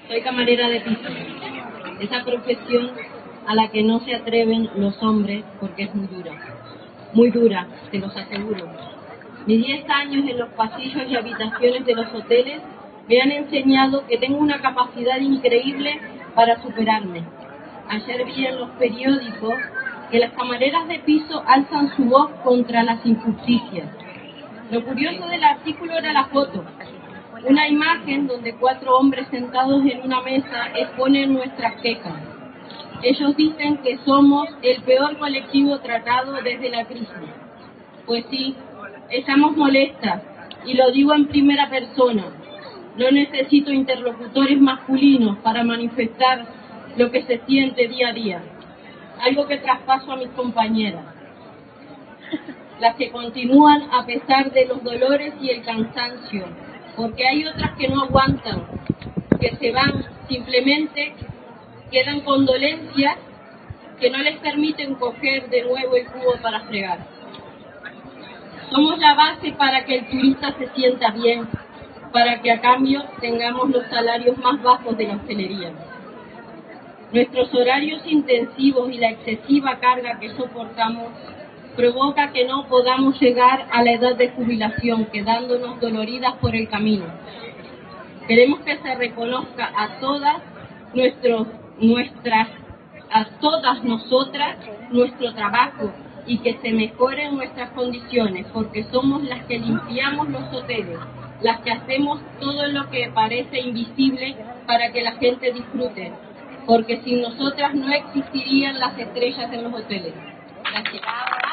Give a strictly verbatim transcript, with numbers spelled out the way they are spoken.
Soy camarera de piso, esa profesión a la que no se atreven los hombres porque es muy dura, muy dura, te los aseguro. Mis diez años en los pasillos y habitaciones de los hoteles me han enseñado que tengo una capacidad increíble para superarme. Ayer vi en los periódicos que las camareras de piso alzan su voz contra las injusticias. Lo curioso del artículo era la foto. Una imagen donde cuatro hombres sentados en una mesa exponen nuestras quejas. Ellos dicen que somos el peor colectivo tratado desde la crisis. Pues sí, estamos molestas, y lo digo en primera persona. No necesito interlocutores masculinos para manifestar lo que se siente día a día, algo que traspaso a mis compañeras, las que continúan a pesar de los dolores y el cansancio, porque hay otras que no aguantan, que se van, simplemente quedan con dolencias que no les permiten coger de nuevo el cubo para fregar. Somos la base para que el turista se sienta bien, para que a cambio tengamos los salarios más bajos de la hostelería. Nuestros horarios intensivos y la excesiva carga que soportamos provoca que no podamos llegar a la edad de jubilación, quedándonos doloridas por el camino. Queremos que se reconozca a todas nuestros, nuestras, a todas nosotras nuestro trabajo y que se mejoren nuestras condiciones, porque somos las que limpiamos los hoteles, las que hacemos todo lo que parece invisible para que la gente disfrute, porque sin nosotras no existirían las estrellas en los hoteles. Gracias.